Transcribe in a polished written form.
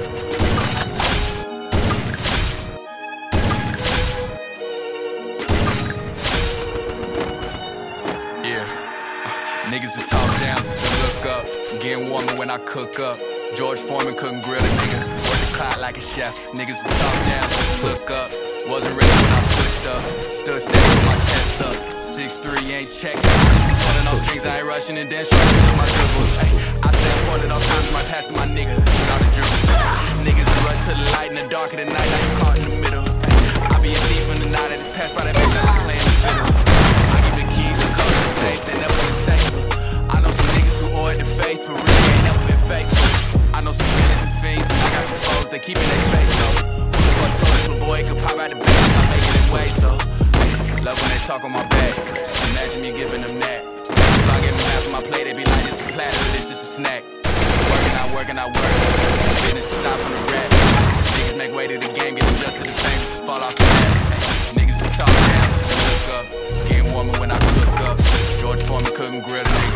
Niggas will talk down, just look up. Getting warmer when I cook up. George Foreman couldn't grill a nigga. Work the clock like a chef. Niggas will talk down, just look up. Wasn't ready when I pushed up. Stood steady with my chest up. 6'3", ain't checked. Pulling off strings, I ain't rushing and then shrugging with my dribble. I stay pointed all times, my pass to my nigga. Without a dribble. Niggas rush to the light in the dark of the night. Now you caught in the middle. I be a thief in the night. I just pass by that bitch like I'm playing the fiddle. I give the keys and colors the safe. They never been safe. I know some niggas who owe it to faith, but really ain't never been faithful. I know some villains and fiends, and I got some foes that keep in their space, though. Who the fuck told this little boy could pop out the bed? I'm making it ways, though. Love when they talk on my back. Imagine me giving them that. If I give them half of my plate, they be like, this is platter, but this just a snack. Working, I work. Business is out from the rap. Niggas make way to the game, get adjusted to fame, fall off the map. Niggas will talk down, look up. Getting warmer when I cook up. George Foreman couldn't grill the